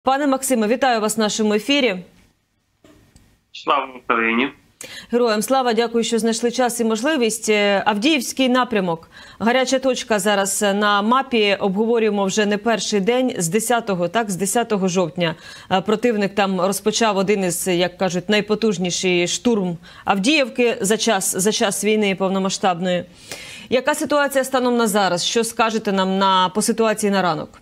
Пане Максиме, вітаю вас в нашому ефірі. Слава Україні! Героям слава, дякую, що знайшли час і можливість. Авдіївський напрямок. Гаряча точка зараз на мапі. Обговорюємо вже не перший день. З 10 жовтня противник там розпочав один із, як кажуть, найпотужніший штурм Авдіївки за час війни повномасштабної. Яка ситуація станом на зараз? Що скажете нам по ситуації на ранок?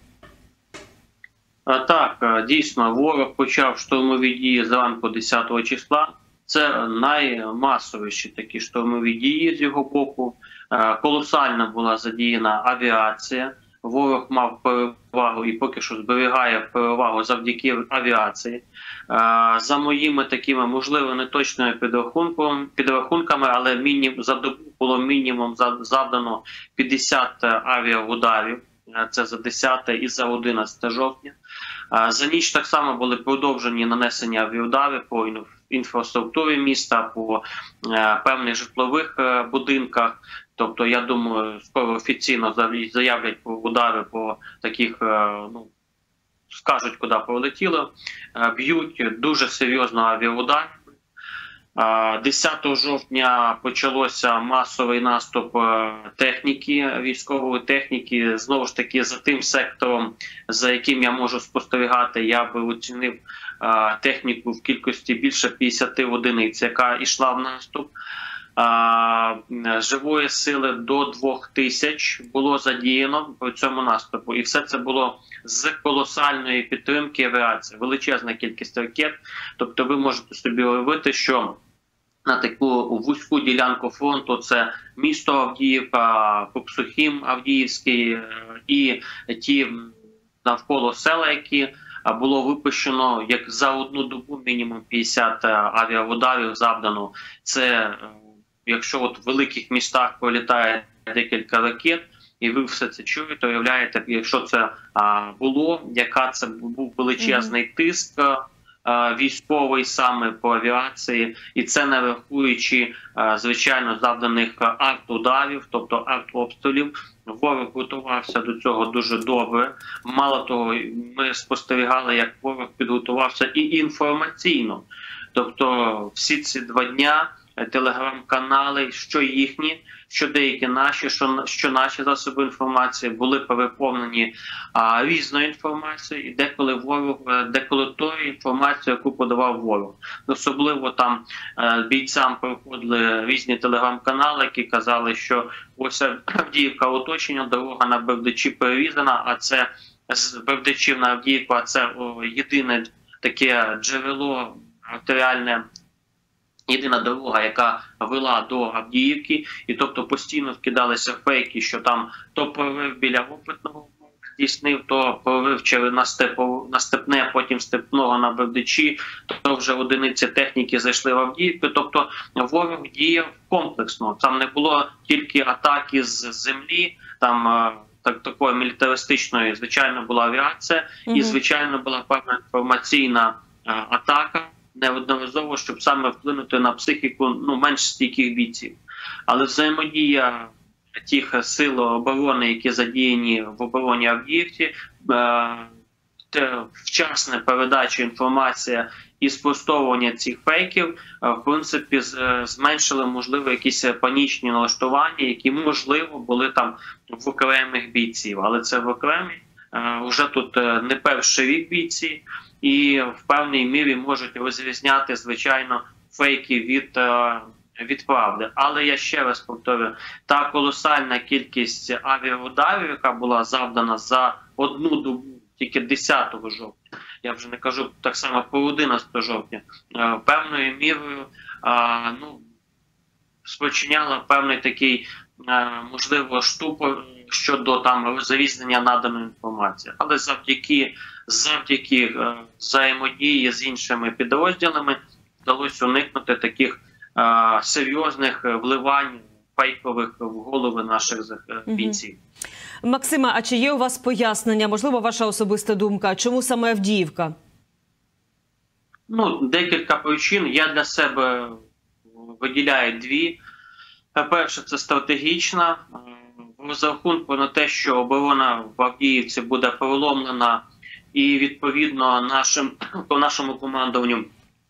Так, дійсно, ворог почав штурмові дії зранку 10 числа. Це наймасовіші такі штурмові дії з його боку. Колосально була задіяна авіація. Ворог мав перевагу і поки що зберігає перевагу завдяки авіації. За моїми такими, можливо, неточними підрахунками, але за добу було мінімум завдано 50 авіаударів. Це за 10 і за 11 жовтня. За ніч так само були продовжені нанесення авіаударів по інфраструктурі міста, по певних житлових будинках. Тобто, я думаю, скоро офіційно заявлять про удари по таких, скажуть, куди пролетіло. Б'ють дуже серйозно авіаудар. 10 жовтня почалося масовий наступ техніки, військової техніки. Знову ж таки, за тим сектором, за яким я можу спостерігати, я би оцінив техніку в кількості більше 50 одиниць, яка йшла в наступ. Живої сили до 2000 було задіяно по цьому наступу. І все це було з колосальної підтримки авіації. Величезна кількість ракет. Тобто ви можете собі уявити, що на таку вузьку ділянку фронту це місто Авдіївка, Коксухім Авдіївський і ті навколо села, які було випущено як за одну добу мінімум 50 авіаударів завдано. Це якщо от в великих містах пролітає декілька ракет, і ви все це чуєте, уявляєте, якщо це було, яка це був величезний тиск військовий саме по авіації, і це не рахуючи, звичайно, завданих арт-ударів, тобто арт-обстрілів. Ворог готувався до цього дуже добре. Мало того, ми спостерігали, як ворог підготувався і інформаційно. Тобто всі ці 2 дня телеграм-канали, що їхні, що деякі наші, що наші засоби інформації були переповнені різною інформацією, і деколи тою інформацією, яку подавав ворог. Особливо там бійцям приходили різні телеграм-канали, які казали, що ось Авдіївка оточення, дорога на Бердичі перерізана, а це з Бердичів на Авдіївку, а це єдине таке джерело артеріальне, єдина дорога, яка вела до Авдіївки, і тобто постійно вкидалися фейки, що там то прорив біля Опитного здійснив, то прорив на Степне, потім Степного на Бердичі, то вже одиниці техніки зайшли в Авдіївку. Тобто ворог діяв комплексно. Там не було тільки атаки з землі, там такої мілітаристичної, звичайно, була авіація, і, звичайно, була певна інформаційна атака, неодноразово, щоб саме вплинути на психіку менш стійких бійців. Але взаємодія тих сил оборони, які задіяні в обороні Авдіївки, вчасна передача інформації і спростовування цих фейків, в принципі, зменшили, можливо, якісь панічні налаштування, які, можливо, були там в окремих бійців. Але це в окремі. Вже тут не перший рік бійці, і в певній мірі можуть розрізняти, звичайно, фейки від правди. Але я ще раз повторюю, та колосальна кількість авіаударів, яка була завдана за одну добу, тільки 10 жовтня, я вже не кажу так само про 11 жовтня, певною мірою спричиняла певний такий, можливо, штупор щодо там зарізнення наданої інформації. Але завдяки взаємодії з іншими підрозділами вдалося уникнути таких серйозних вливань фейкових в голови наших бійців. Максиме, а чи є у вас пояснення, можливо, ваша особиста думка, чому саме Авдіївка? Декілька причин. Я для себе виділяю 2. Перше, це стратегічна. В розрахунку на те, що оборона в Авдіївці буде проломлена і відповідно нашому командуванню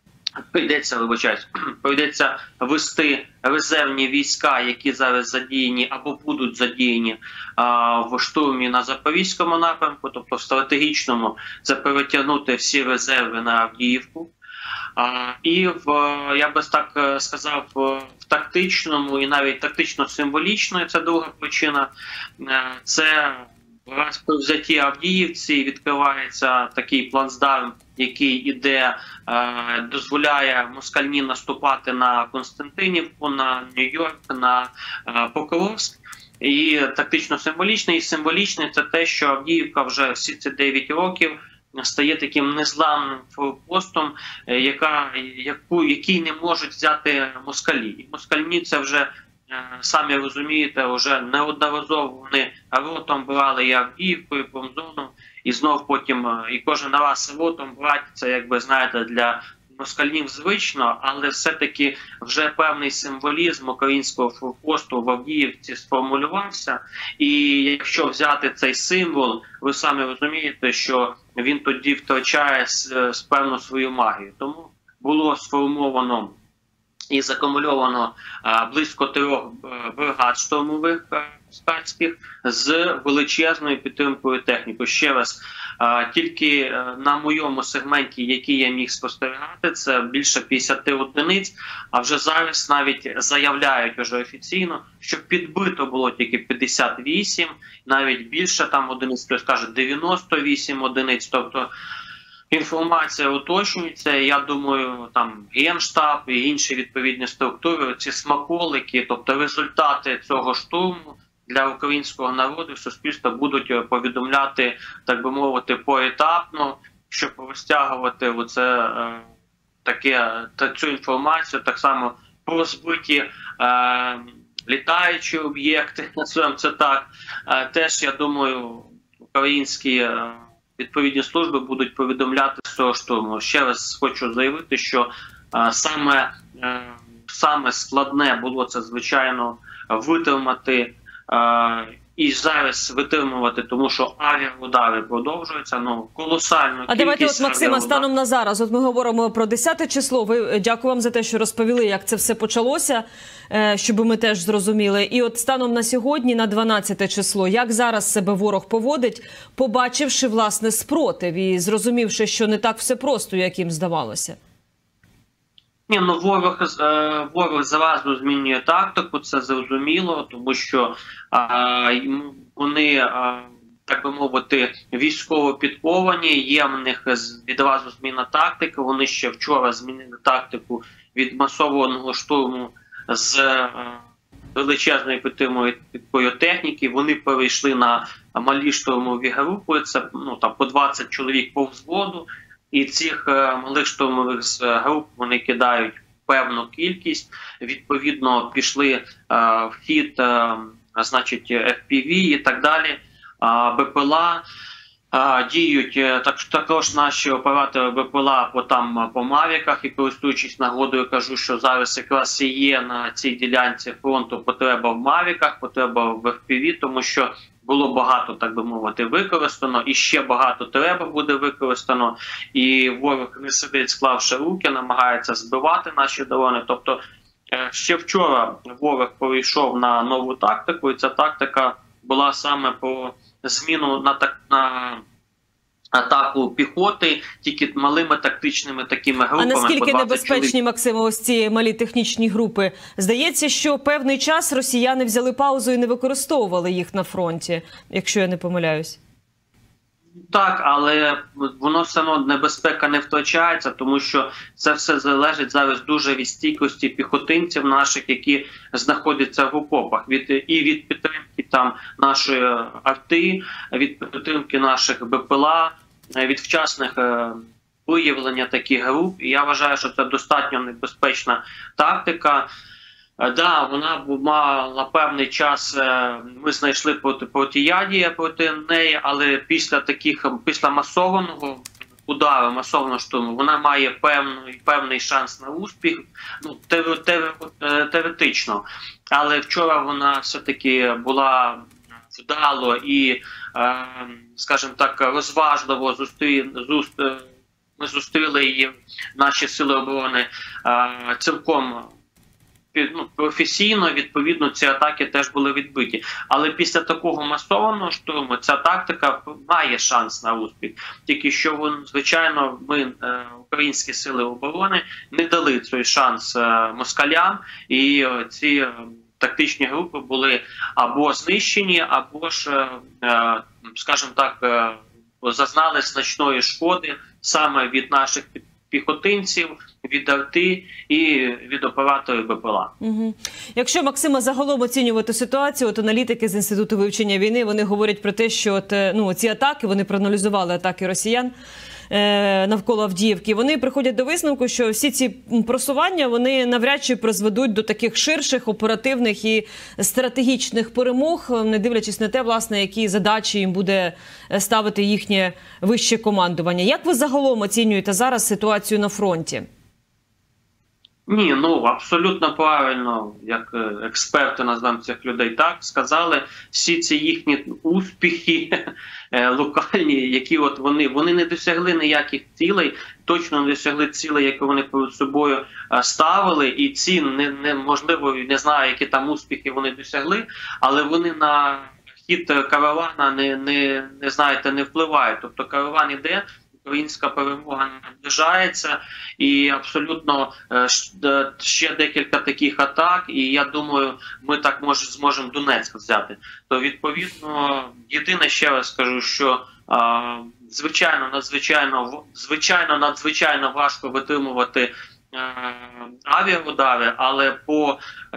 прийдеться вести резервні війська, які зараз задіяні або будуть задіяні в штурмі на Запорізькому напрямку, тобто в стратегічному це перетягнути всі резерви на Авдіївку. І я би так сказав, в тактичному і навіть тактично-символічною, це друга причина, це раз при взятті Авдіївці відкривається такий плацдарм, який дозволяє москальні наступати на Константинівку, на Нью-Йорк, на Покровськ. І тактично-символічний, і символічний – це те, що Авдіївка вже всі ці 9 років стає таким незламним форпостом, який не можуть взяти москалі. І москальні це вже, самі розумієте, вже неодноразово вони ротом брали і Авдіївку, і промзону, і знов потім, і кожен раз ротом брати, це, якби, знаєте, для москалів звично, але все-таки вже певний символізм українського форпосту в Авдіївці сформулювався. І якщо взяти цей символ, ви самі розумієте, що він тоді втрачає певну свою магію. Тому було сформовано і закумульовано близько 3 бригад штурмових скатських з величезною підтримкою техніки. Ще раз, тільки на моєму сегменті, який я міг спостерігати, це більше 50 одиниць, а вже зараз навіть заявляють уже офіційно, що підбито було тільки 58, навіть більше там одиниць, хтось каже 98 одиниць, тобто інформація уточнюється. Я думаю, там Генштаб і інші відповідні структури, ці смаколики, тобто результати цього штурму для українського народу, суспільства будуть повідомляти, так би мовити, поетапно, щоб розтягувати цю інформацію, так само про збиті літаючі об'єкти, називаємо це так. Теж, я думаю, українські відповідні служби будуть повідомляти з цього штурму. Ще раз хочу заявити, що саме складне було це, звичайно, витримати і зараз витримувати, тому що авіаудари продовжуються, колосально кількість. А давайте, Максима, станом на зараз, ми говоримо про 10 число, дякую вам за те, що розповіли, як це все почалося, щоб ми теж зрозуміли. І от станом на сьогодні, на 12 число, як зараз себе ворог поводить, побачивши, власне, спротив і зрозумівши, що не так все просто, як їм здавалося? Ворог зразу змінює тактику, це зрозуміло, тому що вони, так би мовити, військово підковані, є в них відразу зміна тактики, вони ще вчора змінили тактику від масованого штурму з величезною підтримкою техніки, вони перейшли на малі штурмові групи, це там по 20 чоловік по взводу. І цих малих штурмових груп вони кидають певну кількість. Відповідно, пішли в хід, значить, FPV і так далі. БПЛА діють також наші оператори БПЛА по мавіках. І користуючись нагодою, кажу, що зараз якраз і є на цій ділянці фронту потреба в мавіках, потреба в FPV, тому що було багато, так би мовити, використано, і ще багато треба буде використано, і ворог не сидить, склавши руки, намагається збивати наші дрони. Тобто ще вчора ворог перейшов на нову тактику, і ця тактика була саме про зміну на атаку піхоти, тільки малими тактичними такими групами. А наскільки небезпечні, Максимо, ось ці малі технічні групи? Здається, що певний час росіяни взяли паузу і не використовували їх на фронті, якщо я не помиляюсь. Так, але воно все одно, небезпека не втрачається, тому що це все залежить зараз дуже від стійкості піхотинців наших, які знаходяться в окопах. Від підтримки там нашої арти, від підтримки наших БПЛА, від вчасних виявлення таких груп. І я вважаю, що це достатньо небезпечна тактика. Да, вона мала певний час, ми знайшли протиядія проти неї, але після масованого удару, масованого штурму, вона має певний шанс на успіх, теоретично. Але вчора вона все-таки була вдало і скажімо так, розважливо ми зустріли її, наші сили оборони, цілком професійно, відповідно, ці атаки теж були відбиті. Але після такого масованого штурму ця тактика має шанс на успіх. Тільки що, звичайно, ми, українські сили оборони, не дали цей шанс москалям, і ці тактичні групи були або знищені, або ж, скажімо так, зазнали значної шкоди саме від наших піхотинців, від арти і від операторів БПЛА. Угу. Якщо, Максима, загалом оцінювати ситуацію, от аналітики з Інституту вивчення війни, вони говорять про те, що ці атаки, вони проаналізували атаки росіян навколо Авдіївки, вони приходять до висновку, що всі ці просування, вони навряд чи призведуть до таких ширших, оперативних і стратегічних перемог, не дивлячись на те, власне, які задачі їм буде ставити їхнє вище командування. Як ви загалом оцінюєте зараз ситуацію на фронті? Ні, абсолютно правильно, як експерти, назвемо цих людей так, сказали, всі ці їхні успіхи локальні, які вони не досягли ніяких цілей, точно не досягли цілей, які вони перед собою ставили, і ці, можливо, не знаю, які там успіхи вони досягли, але вони на хід каравана не впливають. Тобто караван іде, українська перемога наближається, і абсолютно ще декілька таких атак, і я думаю, ми так зможемо Донецьк взяти. То відповідно, єдине, ще раз скажу, що надзвичайно важко витримувати авіаудари, але по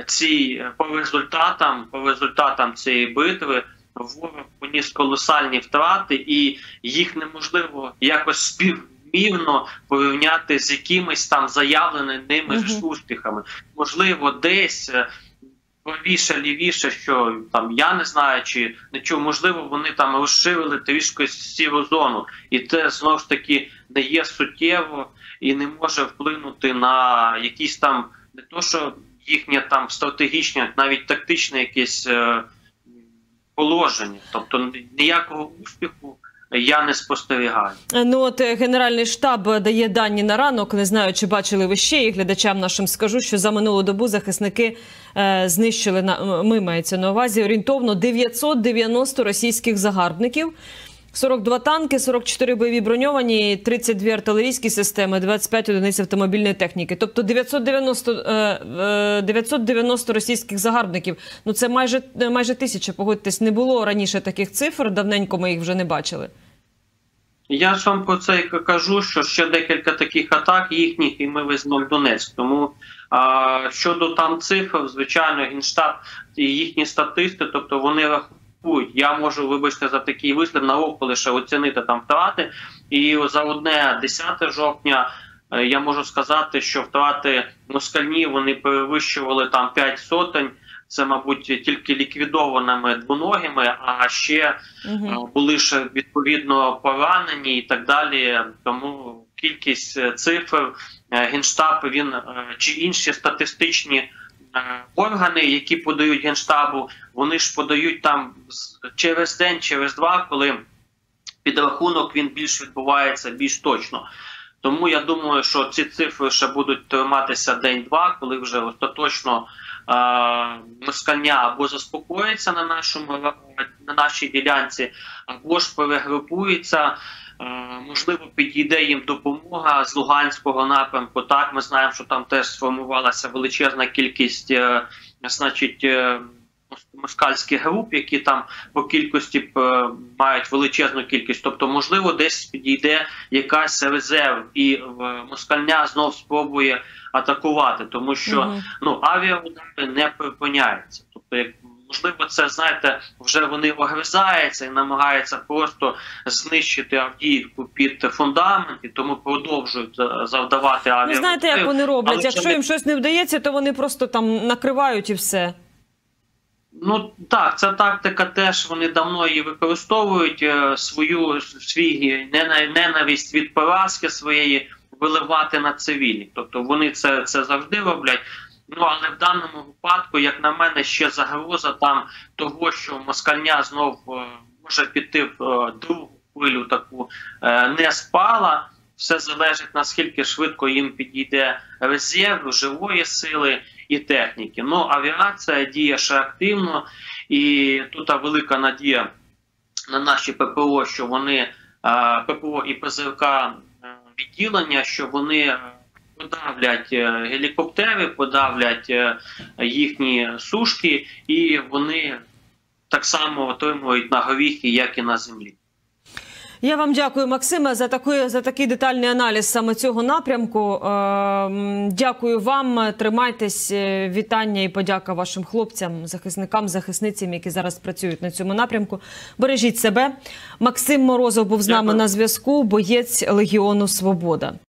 результатам цієї битви ворог поніс колосальні втрати, і їх неможливо якось співмірно порівняти з якимись там заявленими ними ж успіхами. Можливо, десь правіше, лівіше, що там я не знаю, чи нічого, можливо, вони там розширили трішки сіру зону, і це знову ж таки не є суттєво і не може вплинути на якісь там, не то що їхнє там стратегічне, навіть тактичне якесь положення. Тобто ніякого успіху я не спостерігаю. Генеральний штаб дає дані на ранок. Не знаю, чи бачили ви ще, і глядачам нашим скажу, що за минулу добу захисники знищили, мається на увазі, орієнтовно 990 російських загарбників. 42 танки, 44 бойові броньовані, 32 артилерійські системи, 25 одиниць автомобільної техніки. Тобто 990 російських загарбників. Це майже 1000, погодьтесь, не було раніше таких цифр, давненько ми їх вже не бачили. Я ж вам про це і кажу, що ще декілька таких атак їхніх, і ми візьмемо Донецьк. Тому щодо там цифр, звичайно, Генштаб і їхні статисти, тобто вони рахують. Я можу, вибачте за такий вислів, на око лише оцінити там втрати. І за одне 10 жовтня я можу сказати, що втрати москальні, вони перевищували там 5 сотень. Це, мабуть, тільки ліквідованими двоногими, а ще були ще відповідно поранені і так далі. Тому кількість цифр, Генштаб, він чи інші статистичні органи, які подають Генштабу, вони ж подають там через день, через два, коли підрахунок він відбувається більш точно. Тому я думаю, що ці цифри ще будуть триматися день-два, коли вже остаточно москальня або заспокоїться на нашій ділянці, або ж перегрупується. Можливо, підійде їм допомога з Луганського напрямку. Так, ми знаємо, що там теж сформувалася величезна кількість, москальських груп, які там по кількості мають величезну кількість. Тобто, можливо, десь підійде якась резерв, і москальня знов спробує атакувати, тому що авіаудари не припиняються. Тобто, можливо, це, знаєте, вже вони огризаються і намагаються просто знищити Авдіївку під фундамент, і тому продовжують завдавати авіаудари. Знаєте, як вони роблять? Якщо їм щось не вдається, то вони просто там накривають і все. Так, ця тактика теж, вони давно її використовують, свій ненависть від поразки своєї виливати на цивільних. Тобто вони це завжди роблять. Але в даному випадку, як на мене, ще загроза там того, що москальня знов може піти в другу хвилю таку, не спала. Все залежить, наскільки швидко їм підійде резерв, живої сили і техніки. Ну, авіація діє ще активно, і тут велика надія на наші ППО, що вони, ППО і ПЗРК відділення, що вони подавлять гелікоптери, подавлять їхні сушки, і вони так само отримують на горіхи, як і на землі. Я вам дякую, Максиме, за такий детальний аналіз саме цього напрямку. Дякую вам, тримайтесь, вітання і подяка вашим хлопцям, захисникам, захисницям, які зараз працюють на цьому напрямку. Бережіть себе. Максим Морозов був з нами на зв'язку, боєць Легіону Свобода.